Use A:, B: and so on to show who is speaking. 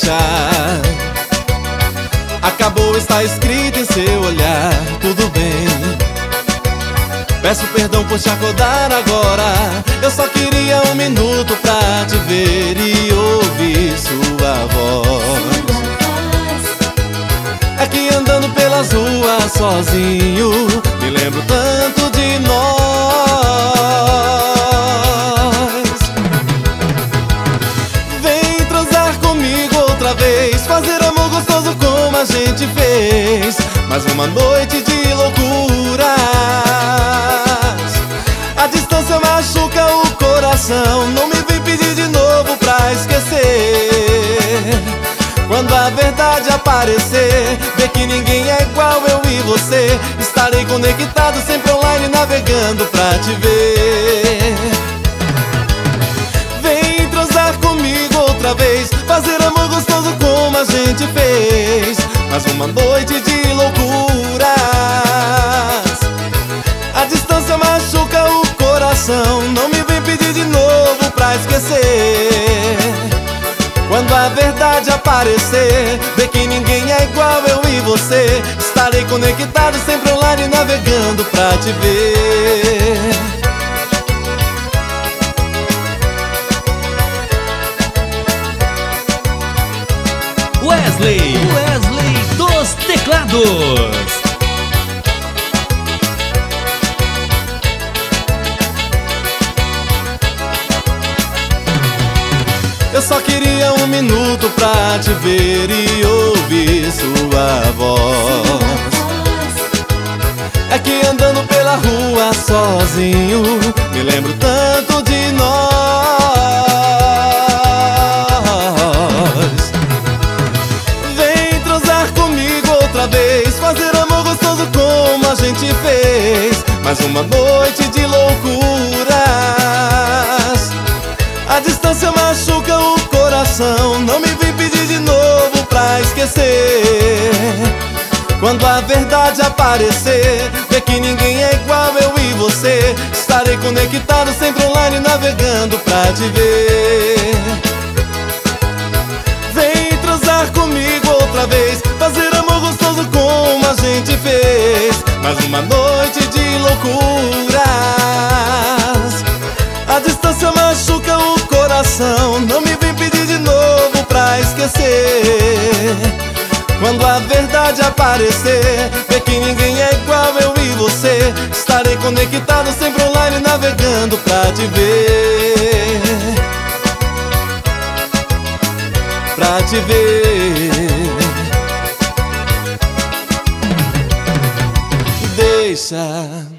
A: deixa. Acabou, está escrito em seu olhar, tudo bem. Peço perdão por te acordar agora. Eu só queria um minuto pra te ver e ouvir sua voz. É que andando pelas ruas sozinho, me lembro tanto de nós. Vem transar comigo outra vez, fazer amor gostoso como a gente fez. Mais uma noite de loucuras. A distância machuca o coração, não me vem pedir de novo pra esquecer. Quando a verdade aparecer, ver que ninguém é igual eu e você, estarei conectado sempre online, navegando pra te ver. Vem transar comigo outra vez, fazer amor gostoso como a gente fez. Mais uma noite de loucuras. A distância machuca o coração, não me vem pedir de novo pra esquecer. Quando a verdade aparecer, ver que ninguém é igual eu e você, estarei conectado sempre online, navegando pra te ver.
B: Wesley dos teclados.
A: Eu só queria um minuto pra te ver e ouvir sua voz. É que andando pela rua sozinho, me lembro tanto de nós. Vem transar comigo outra vez, fazer amor gostoso como a gente fez. Mais uma noite de loucuras. A distância machuca o coração, não me vem pedir de novo pra esquecer. Quando a verdade aparecer, ver que ninguém é igual eu e você, estarei conectado sempre online, navegando pra te ver. Vem transar comigo outra vez, fazer amor gostoso como a gente fez. Mais uma noite de loucuras. A distância machuca o coração, não me vem pedir de novo pra esquecer. Quando a verdade aparecer, ver que ninguém é igual eu e você, estarei conectado sempre online, navegando pra te ver. Pra te ver. Deixa